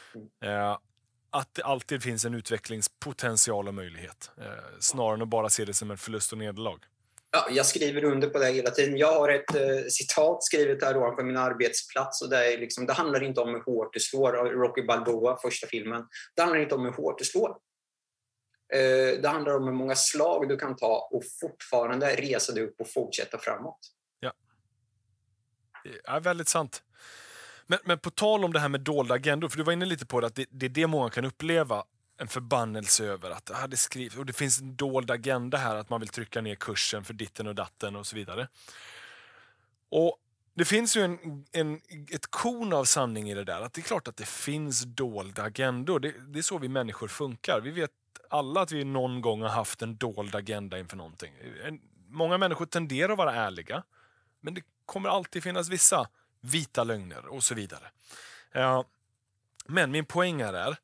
Att det alltid finns en utvecklingspotential och möjlighet. Snarare än att bara se det som en förlust och nederlag. Ja, jag skriver under på det hela tiden. Jag har ett citat skrivet här på min arbetsplats. Och det, är liksom, det handlar inte om hur hårt du slår. Rocky Balboa, första filmen. Det handlar inte om hur hårt du slår. Det handlar om hur många slag du kan ta och fortfarande resa dig upp och fortsätta framåt. Ja, det är väldigt sant. Men på tal om det här med dolda agendor, för du var inne lite på det, att det är det många kan uppleva en förbannelse över, att det skrivs, och det finns en dold agenda här, att man vill trycka ner kursen för ditten och datten och så vidare. Och det finns ju ett korn av sanning i det där, att det är klart att det finns dolda agendor. Det är så vi människor funkar. Vi vet alla att vi någon gång har haft en dold agenda inför någonting. Många människor tenderar att vara ärliga, men det kommer alltid finnas vissa vita lögner och så vidare. Men min poäng är,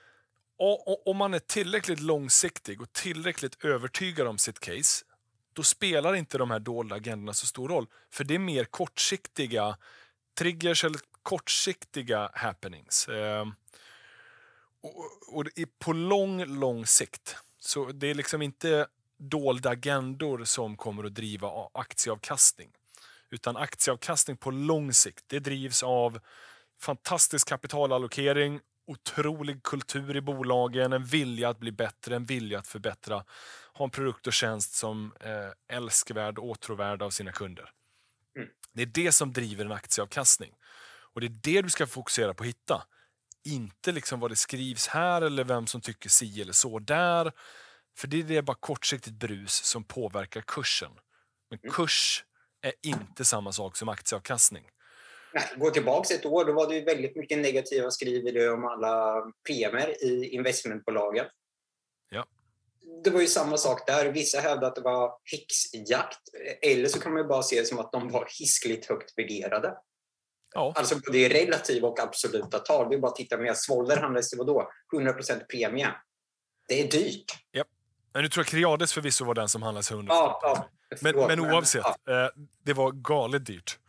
om man är tillräckligt långsiktig och tillräckligt övertygad om sitt case, då spelar inte de här dolda agendorna så stor roll. För det är mer kortsiktiga triggers eller kortsiktiga happenings. Och på lång sikt. Så det är liksom inte dolda agendor som kommer att driva aktieavkastning. Utan aktieavkastning på lång sikt, det drivs av fantastisk kapitalallokering, otrolig kultur i bolagen, en vilja att bli bättre, en vilja att förbättra, ha en produkt och tjänst som är älskvärd och åtråvärd av sina kunder. Det är det som driver en aktieavkastning. Och det är det du ska fokusera på att hitta. Inte liksom vad det skrivs här eller vem som tycker si eller så där. För det är bara kortsiktigt brus som påverkar kursen. Men kurs är inte samma sak som aktieavkastning. Nej, gå tillbaka ett år, då var det ju väldigt mycket negativa skriverier om alla premier i investmentbolagen. Ja. Det var ju samma sak där. Vissa hävdade att det var häxjakt. Eller så kan man ju bara se det som att de var hiskligt högt värderade. Ja. Alltså det är relativa och absoluta tal. Vi bara tittar med Svolder handlades det då 100% premie. Det är dyrt. Ja. Men nu tror jag Creades förvisso var den som handlades 100%. Ja, men oavsett, det var galet dyrt.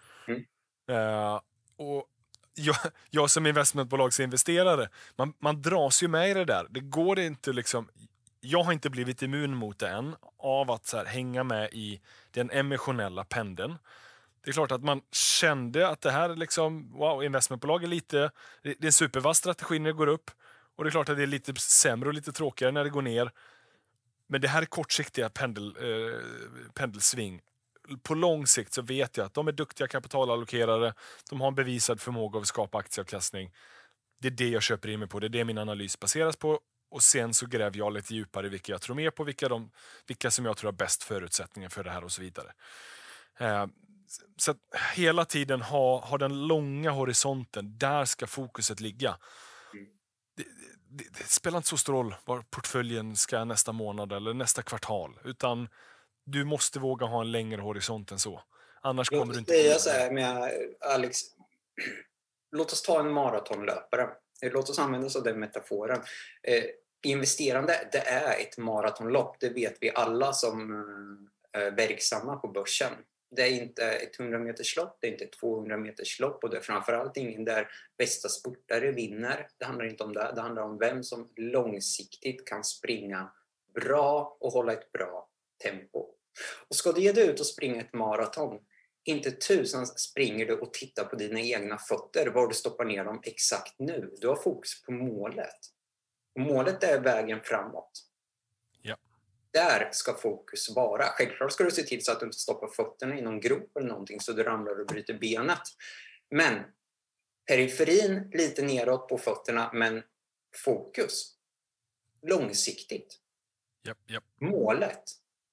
Och jag som investmentbolagsinvesterare, man dras ju med i det där. Det går inte liksom, jag har inte blivit immun mot det än av att så här, hänga med i den emotionella pendeln. Det är klart att man kände att det här liksom, wow, investmentbolag är lite, det är en supervass strategi när det går upp, och det är klart att det är lite sämre och lite tråkigare när det går ner. Men det här är kortsiktiga pendelsving. På lång sikt så vet jag att de är duktiga kapitalallokerare. De har en bevisad förmåga att skapa aktieavkastning. Det är det jag köper in mig på. Det är det min analys baseras på. Och sen så gräver jag lite djupare vilka jag tror mer på. Vilka som jag tror har bäst förutsättningar för det här och så vidare. Så att hela tiden ha den långa horisonten. Där ska fokuset ligga. det spelar inte så stor roll var portföljen ska nästa månad eller nästa kvartal. Utan du måste våga ha en längre horisont än så. Annars kommer du inte säga så här med Alex. Låt oss ta en maratonlöpare. Låt oss använda oss av den metaforen. Investerande, det är ett maratonlopp. Det vet vi alla som är verksamma på börsen. Det är inte ett 100-meterslopp, det är inte ett 200-meterslopp och det är framförallt ingen där bästa sportare vinner. Det handlar inte om det. Det handlar om vem som långsiktigt kan springa bra och hålla ett bra tempo. Och ska du ge dig ut och springa ett maraton, inte tusan springer du och tittar på dina egna fötter, var du stoppar ner dem exakt nu. Du har fokus på målet. Och målet är vägen framåt. Ja. Där ska fokus vara. Självklart ska du se till så att du inte stoppar fötterna i någon grop eller någonting så du ramlar och bryter benet. Men periferin lite neråt på fötterna, men fokus. Långsiktigt. Japp. Målet.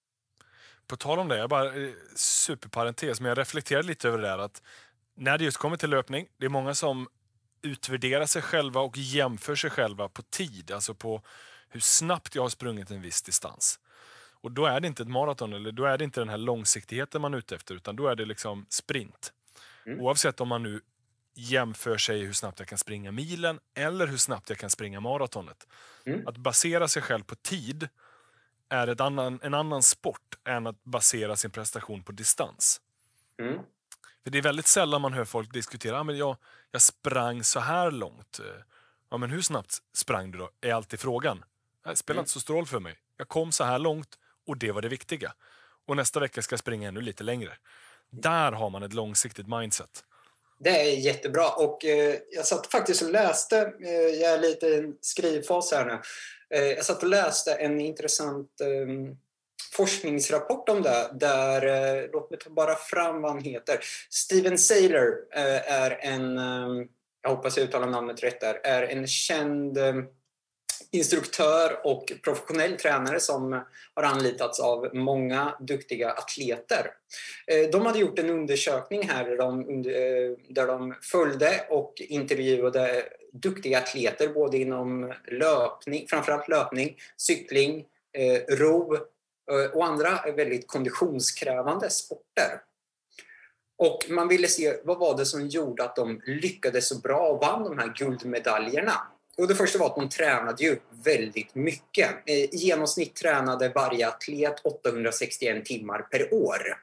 På tal om det, jag bara superparentes, men jag reflekterade lite över det där att när det just kommer till löpning, det är många som utvärderar sig själva och jämför sig själva på tid, alltså på hur snabbt jag har sprungit en viss distans. Och då är det inte ett maraton, eller då är det inte den här långsiktigheten man är ute efter, utan då är det liksom sprint. Oavsett om man nu jämför sig hur snabbt jag kan springa milen eller hur snabbt jag kan springa maratonet. Att basera sig själv på tid är en annan sport än att basera sin prestation på distans. För det är väldigt sällan man hör folk diskutera, men jag sprang så här långt. Ja, men hur snabbt sprang du då? Är alltid frågan. Det spelar inte så stor roll för mig. Jag kom så här långt och det var det viktiga. Och nästa vecka ska jag springa ännu lite längre. Där har man ett långsiktigt mindset. Det är jättebra och jag satt faktiskt och läste, jag är lite i en skrivfas här nu. Jag satt och läste en intressant forskningsrapport om det där, låt mig ta bara fram vad han heter. Steven Sailer är en, jag hoppas jag uttalar namnet rätt där, är en känd instruktör och professionell tränare som har anlitats av många duktiga atleter. De hade gjort en undersökning här där de följde och intervjuade duktiga atleter både inom löpning, framförallt löpning, cykling, ro och andra väldigt konditionskrävande sporter. Och man ville se vad var det som gjorde att de lyckades så bra och vann de här guldmedaljerna. Och det första var att de tränade ju väldigt mycket. I genomsnitt tränade varje atlet 861 timmar per år.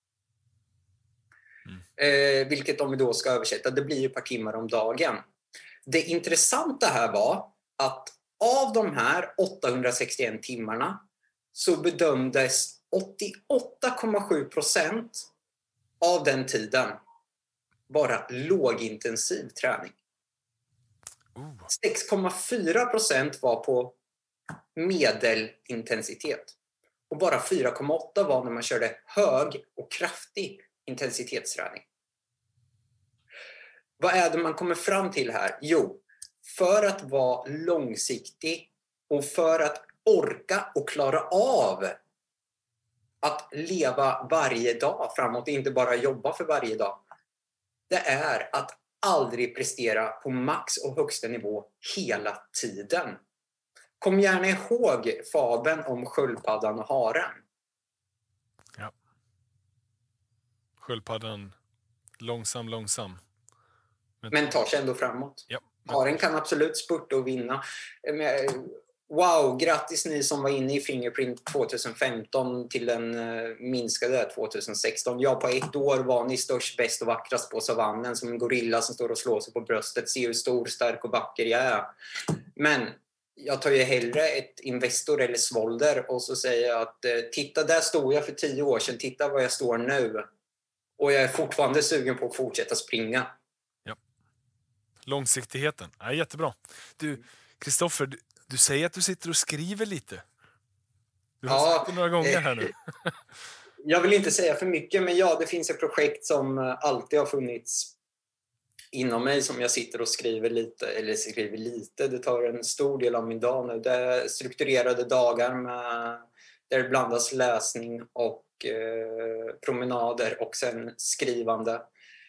Vilket om vi då ska översätta, det blir ju ett par timmar om dagen. Det intressanta här var att av de här 861 timmarna så bedömdes 88,7% av den tiden vara lågintensiv träning. 6,4% var på medelintensitet. Och bara 4,8% var när man körde hög och kraftig intensitetsträning. Vad är det man kommer fram till här? Jo, för att vara långsiktig och för att orka och klara av att leva varje dag framåt, inte bara jobba för varje dag. Det är att aldrig prestera på max och högsta nivå hela tiden. Kom gärna ihåg fabeln om sköldpaddan och haren. Ja. Sköldpaddan långsam. Men tar sig ändå framåt. Ja. Haren kan absolut spurta och vinna. Wow, grattis ni som var inne i Fingerprint 2015 till den minskade 2016. Ja, på ett år var ni störst, bäst och vackrast på savannen som en gorilla som står och slår sig på bröstet. Se hur stor, stark och vacker jag är. Men jag tar ju hellre ett Investor eller Svolder och så säger jag att titta, där stod jag för 10 år sedan. Titta var jag står nu. Och jag är fortfarande sugen på att fortsätta springa. Ja. Långsiktigheten. Ja, jättebra. Du, Kristoffer, du säger att du sitter och skriver lite. Du har sagt det några gånger här nu. Jag vill inte säga för mycket, men ja, det finns ett projekt som alltid har funnits inom mig som jag sitter och skriver lite. Det tar en stor del av min dag nu. Det är strukturerade dagar där det blandas läsning och promenader och sen skrivande.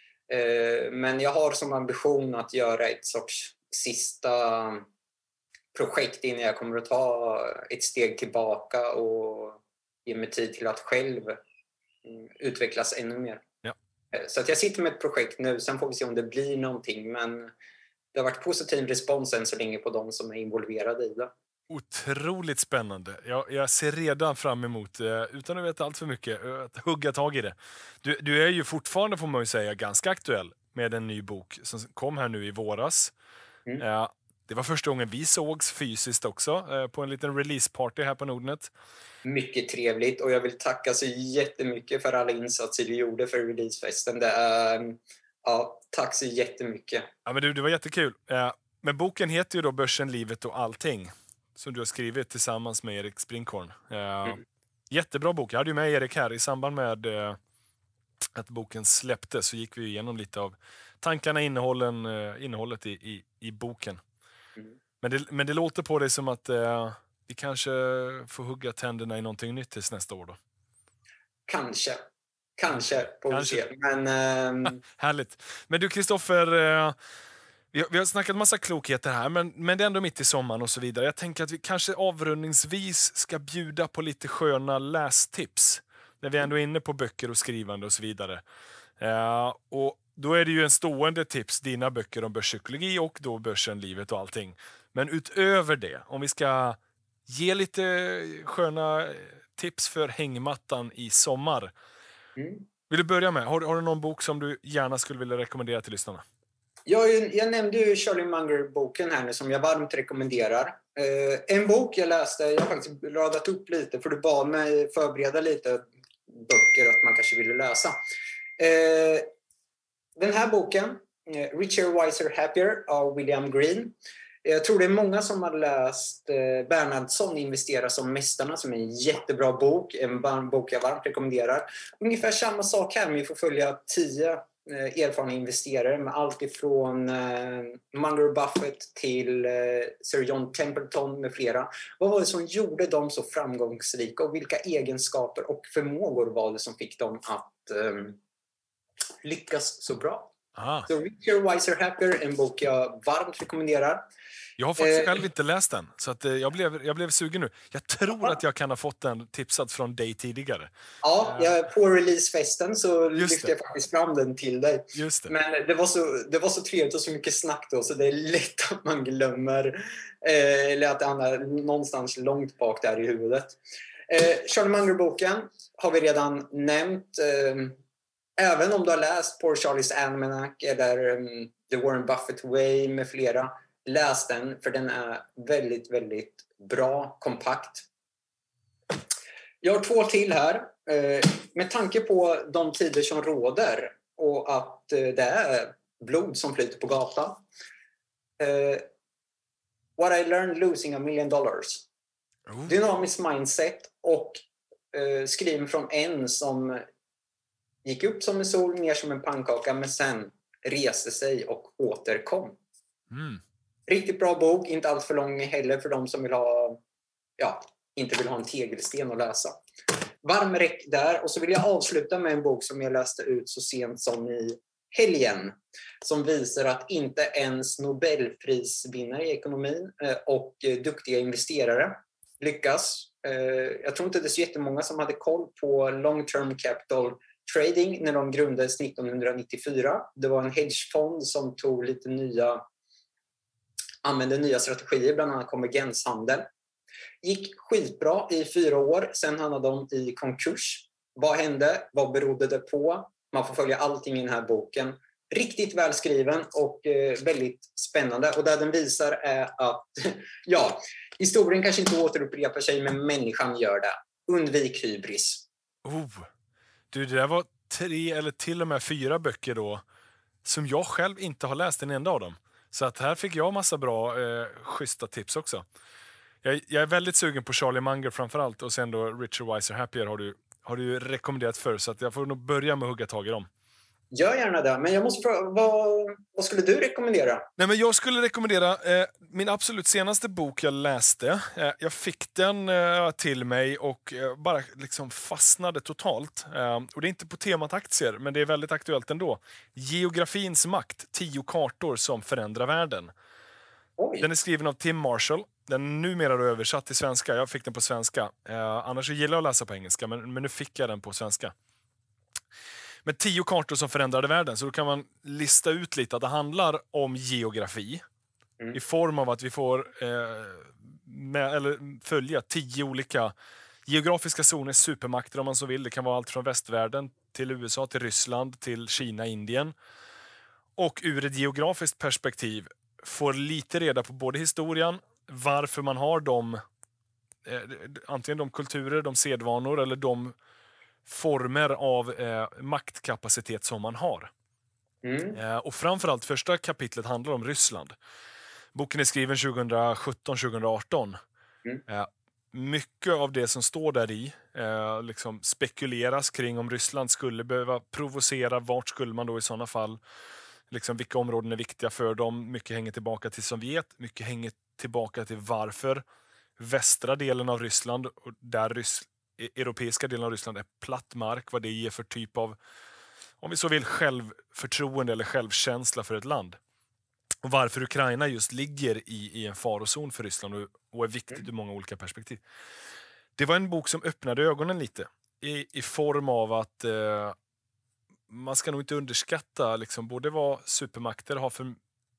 Men jag har som ambition att göra ett sorts sista projekt innan jag kommer att ta ett steg tillbaka och ge mig tid till att själv utvecklas ännu mer. Ja. Så att jag sitter med ett projekt nu, sen får vi se om det blir någonting, men det har varit positiv respons än så länge på de som är involverade i det. Otroligt spännande. Jag ser redan fram emot, utan att veta allt för mycket, att hugga tag i det. Du är ju fortfarande, får man ju säga, ganska aktuell med en ny bok som kom här nu i våras. Det var första gången vi sågs fysiskt också, på en liten releaseparty här på Nordnet. Mycket trevligt, och jag vill tacka så jättemycket för alla insatser du gjorde för releasefesten. Tack så jättemycket. Ja, men det var jättekul. Men boken heter ju då Börsen, livet och allting, som du har skrivit tillsammans med Erik Springhorn. Jättebra bok. Jag hade ju med Erik här i samband med att boken släpptes, så gick vi igenom lite av tankarna, innehållet i boken. Men det låter på dig som att vi kanske får hugga tänderna i någonting nytt tills nästa år då. Kanske får vi se. Men, härligt. Men du Kristoffer, vi har snackat massa klokheter här, men det är ändå mitt i sommaren och så vidare. Jag tänker att vi kanske avrundningsvis ska bjuda på lite sköna lästips. När vi ändå är inne på böcker och skrivande och så vidare. Och då är det ju en stående tips, dina böcker om börspsykologi och då Börsen, livet och allting. Men utöver det, om vi ska ge lite sköna tips för hängmattan i sommar. Vill du börja med? Har du någon bok som du gärna skulle vilja rekommendera till lyssnarna? Jag nämnde ju Charlie Munger-boken här nu som jag varmt rekommenderar. En bok jag läste, jag har faktiskt radat upp lite för du bad mig förbereda lite böcker att man kanske ville läsa. Den här boken, Richer, Wiser, Happier av William Green. Jag tror det är många som har läst Bernhardsson, Investera som mästarna, som är en jättebra bok. En bok jag varmt rekommenderar. Ungefär samma sak här, men vi får följa 10 erfarna investerare med allt ifrån Munger Buffett till Sir John Templeton med flera. Vad var det som gjorde dem så framgångsrika och vilka egenskaper och förmågor var det som fick dem att lyckas så bra? Så Richer, Wiser, Happier, en bok jag varmt rekommenderar. Jag har faktiskt själv inte läst den, så att jag blev sugen nu. Jag tror att jag kan ha fått den tipsad från dig tidigare. Ja, på releasefesten så lyfte jag faktiskt fram den till dig. Just det. Men det var så trevligt och så mycket snack då, så det är lätt att man glömmer eller att det hamnar någonstans långt bak där i huvudet. Charlie Munger-boken har vi redan nämnt. Även om du har läst Poor Charlie's Almanac eller The Warren Buffett Way med flera, läs den, för den är väldigt, väldigt bra, kompakt. Jag har 2 till här. Med tanke på de tider som råder och att det är blod som flyter på gatan. What I Learned Losing $1 Million. Dynamisk mindset och skriven från en som gick upp som en sol, ner som en pannkaka, men sen reste sig och återkom. Riktigt bra bok, inte allt för lång heller för de som inte vill ha en tegelsten att läsa. Varm räck där. Och så vill jag avsluta med en bok som jag läste ut så sent som i helgen, som visar att inte ens Nobelprisvinnare i ekonomin och duktiga investerare lyckas. Jag tror inte det är så jättemånga som hade koll på long term capital trading när de grundades 1994. Det var en hedgefond som tog använde nya strategier, bland annat konvergenshandel. Gick skitbra i 4 år, sen hamnade de i konkurs. Vad hände? Vad berodde det på? Man får följa allting i den här boken. Riktigt välskriven och väldigt spännande. Och det den visar är att historien kanske inte återupprepar sig, men människan gör det. Undvik hybris. Du, det där var 3 eller till och med 4 böcker då som jag själv inte har läst en enda av dem. Så att här fick jag massa bra schyssta tips också. Jag är väldigt sugen på Charlie Munger framförallt, och sen då Richer, Wiser, Happier har du rekommenderat förr, så att jag får nog börja med att hugga tag i dem. Gör gärna det, men jag måste fråga, vad skulle du rekommendera? Nej, men jag skulle rekommendera min absolut senaste bok jag läste. Jag fick den till mig och bara liksom fastnade totalt. Och det är inte på temat aktier, men det är väldigt aktuellt ändå. Geografins makt, 10 kartor som förändrar världen. Oj. Den är skriven av Tim Marshall. Den är numera översatt till svenska. Jag fick den på svenska. Annars gillar jag att läsa på engelska, men nu fick jag den på svenska. Med 10 kartor som förändrade världen, så då kan man lista ut lite att det handlar om geografi. I form av att vi får följa 10 olika geografiska zoner, supermakter om man så vill. Det kan vara allt från västvärlden till USA, till Ryssland, till Kina, Indien. Och ur ett geografiskt perspektiv får lite reda på både historien, varför man har antingen de kulturer, de sedvanor eller de former av maktkapacitet som man har. Och framförallt första kapitlet handlar om Ryssland. Boken är skriven 2017-2018. Mycket av det som står där i liksom spekuleras kring om Ryssland skulle behöva provocera. Vart skulle man då i sådana fall? Liksom, vilka områden är viktiga för dem? Mycket hänger tillbaka till Sovjet. Mycket hänger tillbaka till varför västra delen av Ryssland, och där europeiska delen av Ryssland är platt mark, vad det ger för typ av, om vi så vill, självförtroende eller självkänsla för ett land. Och varför Ukraina just ligger i en farozon för Ryssland och är viktigt ur många olika perspektiv. Det var en bok som öppnade ögonen lite i form av att man ska nog inte underskatta liksom, både vad supermakter har för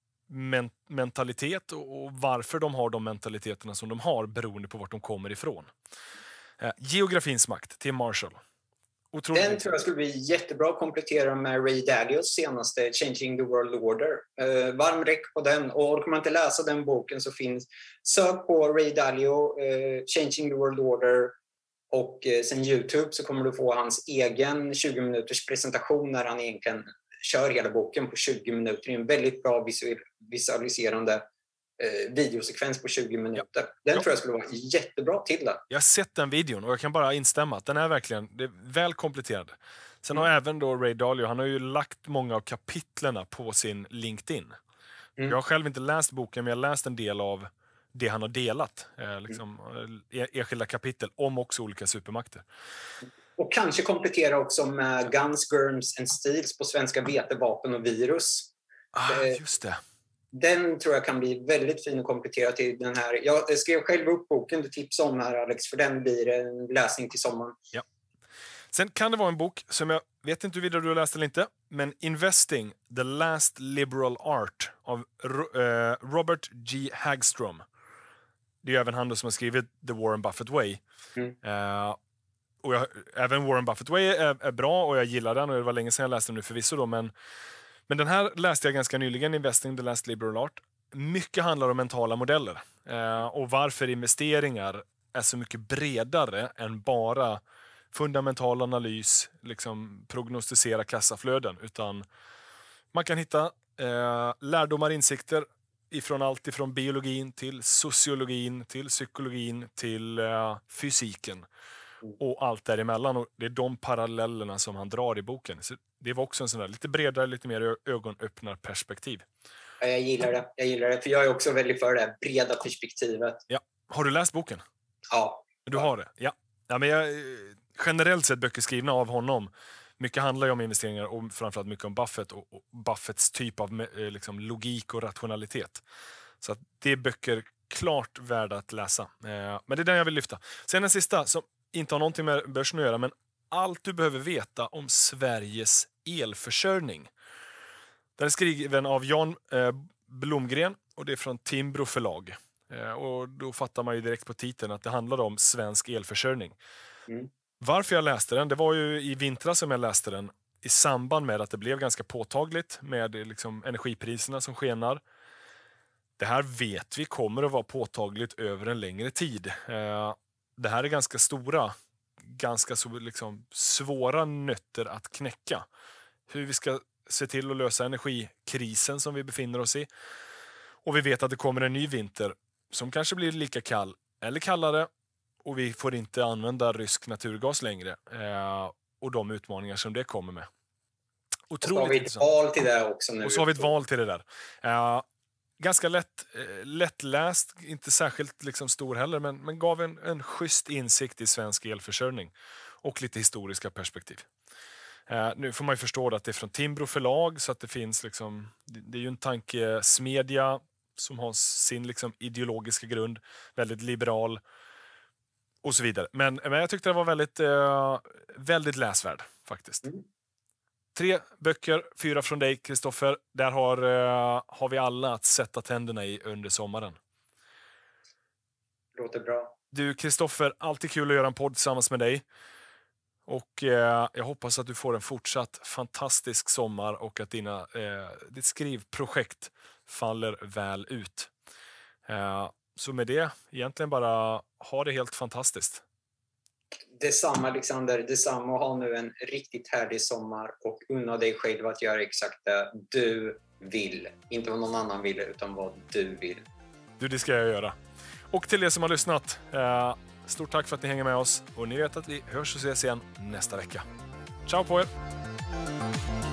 mentalitet och varför de har de mentaliteterna som de har beroende på vart de kommer ifrån. Geografins makt, Tim Marshall. Otroligt. Den tror jag skulle bli jättebra att komplettera med Ray Dalios senaste Changing the World Order. Varm räck på den. Och orkar man inte läsa den boken så sök på Ray Dalio, Changing the World Order, och sen YouTube så kommer du få hans egen 20 minuters presentation när han egentligen kör hela boken på 20 minuter. Det är en väldigt bra visualiserande videosekvens på 20 minuter. Den tror jag skulle vara jättebra till det. Jag har sett den videon och jag kan bara instämma att den är verkligen väl kompletterad. Sen har även då Ray Dalio, han har ju lagt många av kapitlerna på sin LinkedIn. Jag har själv inte läst boken, men jag har läst en del av det han har delat. Enskilda kapitel om också olika supermakter. Och kanske komplettera också med Guns, Germs and Steels på svenska, vetevapen och virus. Just det. Den tror jag kan bli väldigt fin att komplettera till den här. Jag skrev själv upp boken du tipsade om här, Alex, för den blir en läsning till sommaren. Ja. Sen kan det vara en bok som jag vet inte huruvida du har läst eller inte, men Investing, The Last Liberal Art av Robert G. Hagstrom. Det är även han som har skrivit The Warren Buffett Way. Och även Warren Buffett Way är bra och jag gillar den, och det var länge sedan jag läste den nu förvisso då, men den här läste jag ganska nyligen, Investing, The Last Liberal Art. Mycket handlar om mentala modeller och varför investeringar är så mycket bredare än bara fundamental analys, liksom prognostisera kassaflöden, utan man kan hitta lärdomar, insikter ifrån allt ifrån biologin till sociologin till psykologin till fysiken och allt däremellan, och det är de parallellerna som han drar i boken. Så det var också en sån där lite bredare, lite mer ögonöppnarperspektiv. Jag gillar det, för jag är också väldigt för det här breda perspektivet. Ja. Har du läst boken? Ja. Du har det? Ja. Men generellt sett böcker skrivna av honom, mycket handlar ju om investeringar och framförallt mycket om Buffett och Buffetts typ av liksom logik och rationalitet. Så att det är böcker klart värda att läsa. Men det är den jag vill lyfta. Sen den sista som inte har någonting med börsen att göra, men allt du behöver veta om Sveriges elförsörjning. Den är skriven av Jan Blomgren och det är från Timbro förlag. Och då fattar man ju direkt på titeln att det handlar om svensk elförsörjning. Varför jag läste den, det var ju i vintras som jag läste den i samband med att det blev ganska påtagligt med liksom energipriserna som skenar. Det här vet vi kommer att vara påtagligt över en längre tid. Det här är ganska stora, ganska så liksom svåra nötter att knäcka. Hur vi ska se till att lösa energikrisen som vi befinner oss i. Och vi vet att det kommer en ny vinter som kanske blir lika kall eller kallare. Och vi får inte använda rysk naturgas längre. Och de utmaningar som det kommer med. Och så har vi ett val till det också nu. Och så har vi ett val till det där. Ganska lättläst, inte särskilt liksom stor heller, men gav en schysst insikt i svensk elförsörjning. Och lite historiska perspektiv. Nu får man ju förstå att det är från Timbro förlag, så att det finns liksom, det är ju en tankesmedja som har sin liksom ideologiska grund, väldigt liberal och så vidare. Men jag tyckte det var väldigt läsvärd faktiskt. 3 böcker, 4 från dig, Kristoffer. Där har vi alla att sätta tänderna i under sommaren. Låter bra. Du, Kristoffer, alltid kul att göra en podd tillsammans med dig. Och jag hoppas att du får en fortsatt fantastisk sommar och att ditt skrivprojekt faller väl ut. Så med det, egentligen bara ha det helt fantastiskt. Detsamma, Alexander. Detsamma, och ha nu en riktigt härlig sommar och unna dig själv att göra exakt det du vill. Inte vad någon annan vill, utan vad du vill. Det ska jag göra. Och till er som har lyssnat, stort tack för att ni hänger med oss. Och ni vet att vi hörs och ses igen nästa vecka. Ciao på er!